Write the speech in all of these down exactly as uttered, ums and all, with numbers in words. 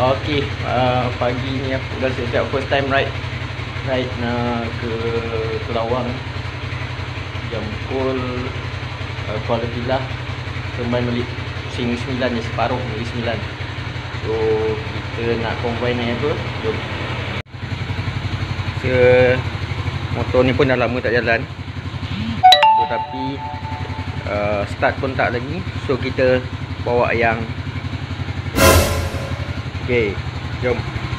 Okey, uh, pagi ni aku dah siap first time ride Ride nak ke Kelawang. Jam pukul uh, Kuala Pilah. Kembali balik sini sembilan je, separuh dari sembilan. So kita nak konvoi naik apa? Jom. So, motor ni pun dah lama tak jalan. So tapi uh, start pun tak lagi. So kita bawa yang okey, jom.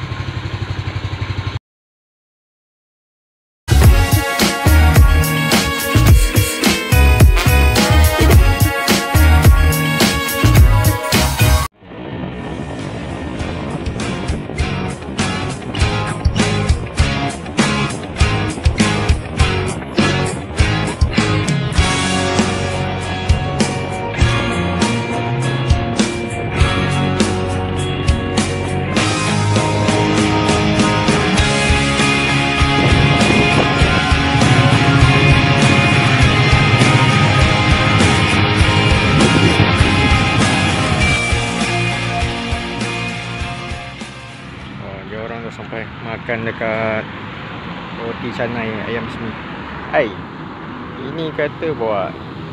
Sampai makan dekat roti canai ayam semi. Hai, ini kata bawa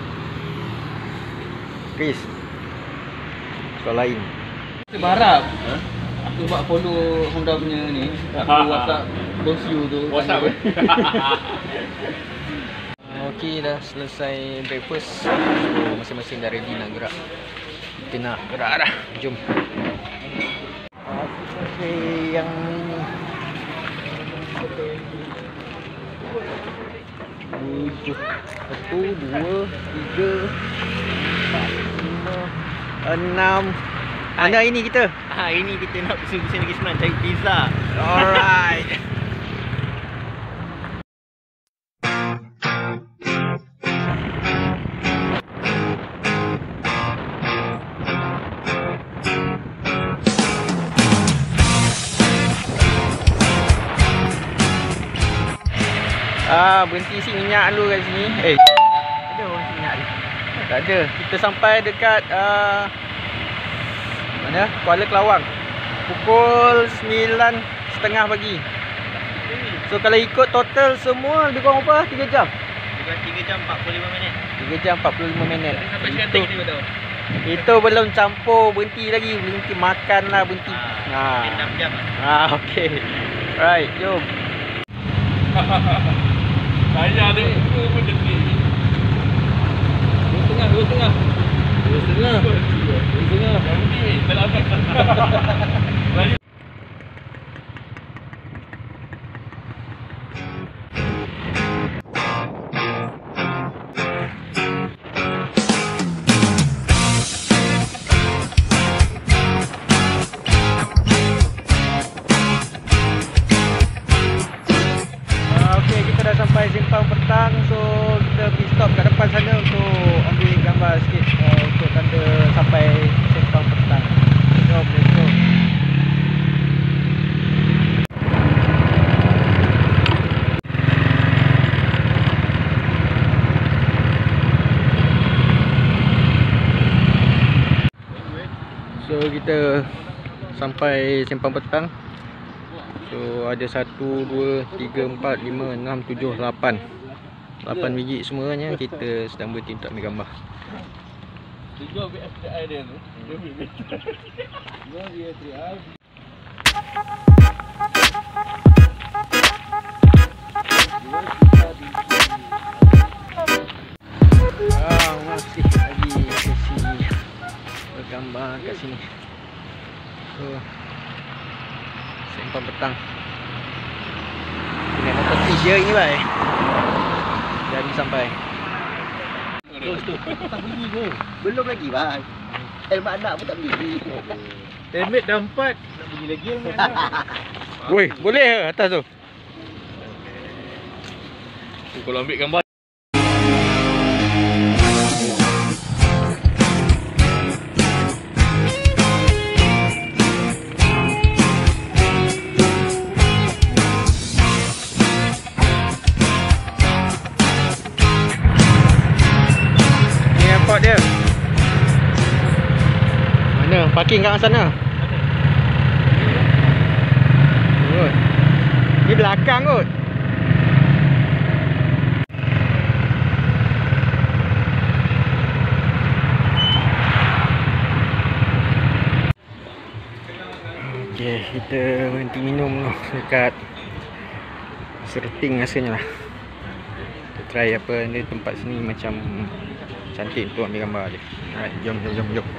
Chris soal lain. Kita berharap huh? Aku buat follow Honda punya ni kat WhatsApp Bos You tu. WhatsApp eh. Okey, dah selesai breakfast. So masing-masing dah ready nak gerak. Kita nak gerak dah. Jom. Okey, yang ini tujuh, satu, dua, tiga, empat, lima, enam. Mana ini kita? Ha, ini kita nak pusing-pusing lagi senang cari pizza. Alright. Ah, berhenti isi minyak dulu kat sini. Eh, ada orang isi minyak ni? Tak ada. Kita sampai dekat uh, mana? Kuala Kelawang pukul sembilan setengah pagi. So kalau ikut total semua lebih kurang apa? tiga jam? tiga jam empat puluh lima minit. tiga jam empat puluh lima minit. Sampai Itu, kita betul. itu belum campur berhenti lagi. Berhenti makan lah, berhenti. Ha, enam jam lah. Ah, okey. Right, jom. Saya ada muka pun detik. Dua setengah, dua setengah. Dua setengah. Dua setengah. Nanti terlambat. Sampai Simpang Petang, so kita pergi stop kat depan sana untuk ambil gambar sikit uh, untuk tanda sampai Simpang Petang. Jom, let's go. So kita sampai Simpang Petang. So ada satu, dua, tiga, empat, lima, enam, tujuh, lapan lapan biji semuanya. Kita sedang berhenti untuk ambil gambar. Tujuh B F T I dia tu. Dua B F T I. Ah, masih lagi sesi bergambar kat sini. So Simpang Petang. Ini motor tiga ini baik. Dah ni sampai. Terus tu. Tak beli ke? Belum lagi bang. Helmet anak pun tak beli. Helmet dah empat. Nak beli lagi helmet anak. Woi, boleh ke atas tu? Kalau ambil gambar dia. Mana? Parking kat sana. Di belakang kot. Okay, kita berhenti minum tu dekat Serting rasanya lah. Kita try apa ni, tempat sini macam cantik tu ambil gambar je. Alright, jom jom jom jom.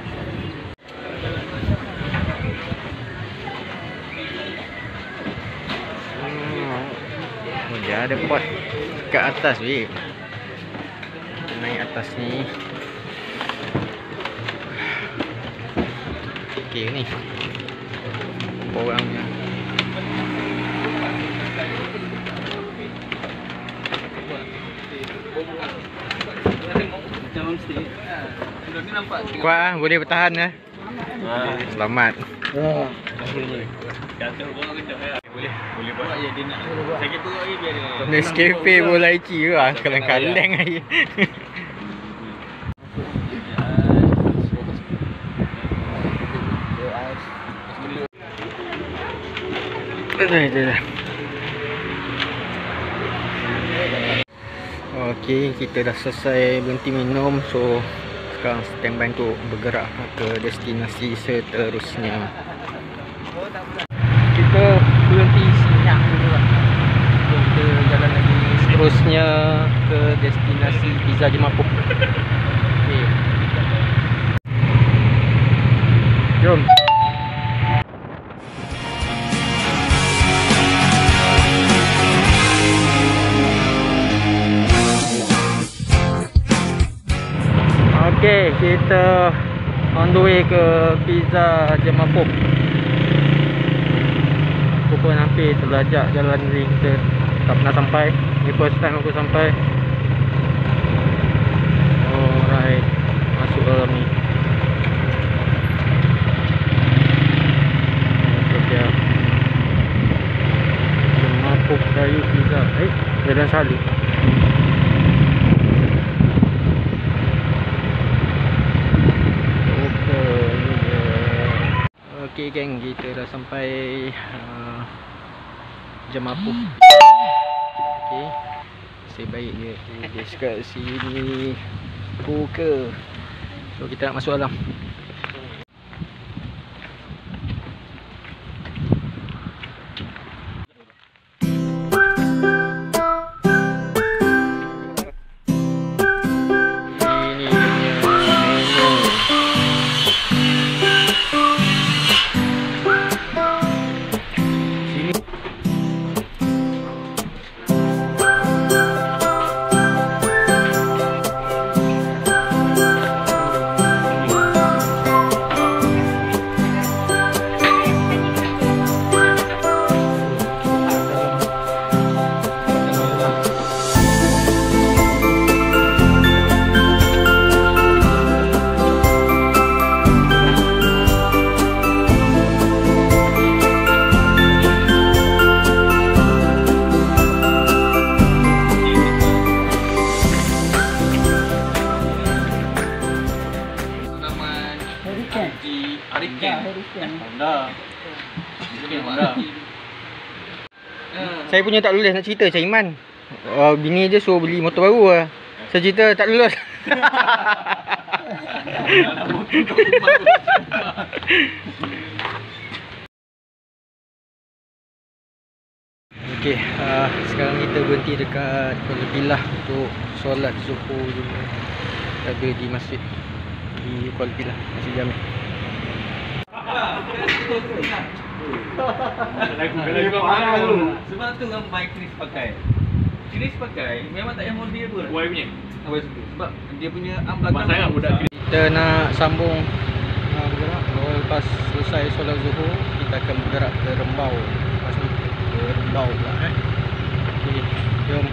Hmm. Oh, dia ada pot kat atas weh. Kita naik atas ni. Okay ni. Orangnya. Kuat ah, boleh bertahan lah. Selamat. Boleh. Boleh buat je dia nak. Saya kata lagi biar dia. Nescafe bola ici ke ah, kaleng-kaleng aja. Okey, kita dah selesai berhenti minum. So sekarang standby untuk bergerak ke destinasi seterusnya. Kita berhenti senyap dulu lah. Kita jalan lagi seterusnya ke destinasi Pizza Jemapuh. Okey, jom. Okay, kita on the way ke Pizza Jemapuh. Aku pun hampir terlajak jalan ni, kita tak pernah sampai. Ni first time aku sampai. Alright, masuk dalam ni. Itu dia Jemapuh Kayu Pizza. Eh, Jalan Salih. Okey geng, kita dah sampai uh, Jemapuh. Okey, sebaik je tulis kat sini buka. So kita nak masuk dalam. Saya punya tak lulus nak cerita Cik Iman. Uh, bini je suruh beli motor baru lah. Saya cerita tak lulus. Okey, uh, sekarang kita berhenti dekat Kuala Pilah untuk solat Zuhur juga. Ada di masjid di Kuala Pilah, Masjid Jami. Sebab tu kan mic Chris pakai. Chris pakai memang tak payah model pun. Y punya. Sebab dia punya arm belakang. Mak sangat budak. Kita nak sambung uh, bergerak. Lepas selesai solat Zuhur, kita akan bergerak ke Rembau. Lepas ni ke Rembau pula eh. Okey, jom.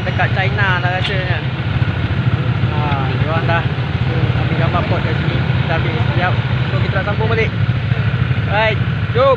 dekat China dah rasanya. Ha, diorang dah ambil gambar port kat sini. Dah habis siap. So kita nak sambung balik. Right, jom.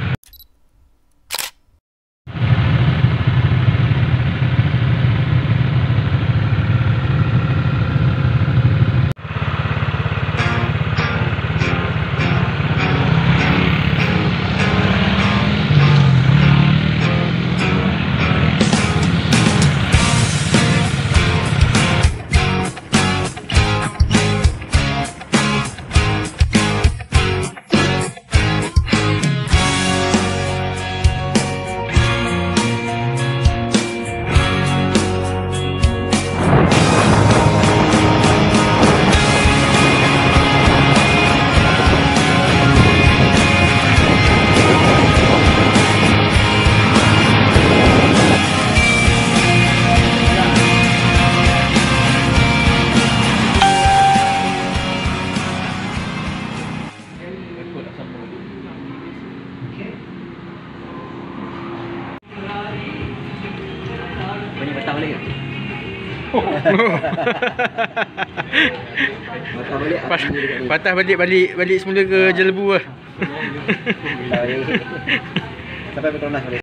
Banyak patah balik ke? Patah balik apa Pat- dia dekat ni? Patah balik balik balik semula ke Jelebu lah. Tak boleh. Sampai Petronas boleh.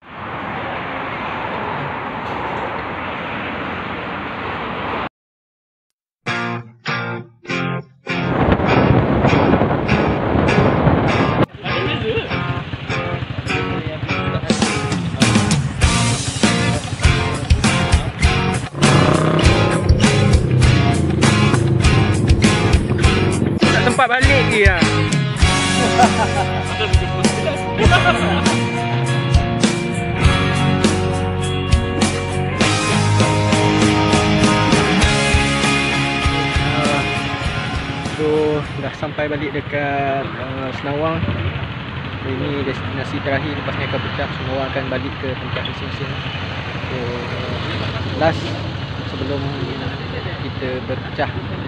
Tak sempat balik ke lah. So dah sampai balik dekat uh, Senawang. Ini destinasi terakhir, lepas ni akan pecah. Semua akan balik ke tempat masing-masing. So last sebelum kita berpecah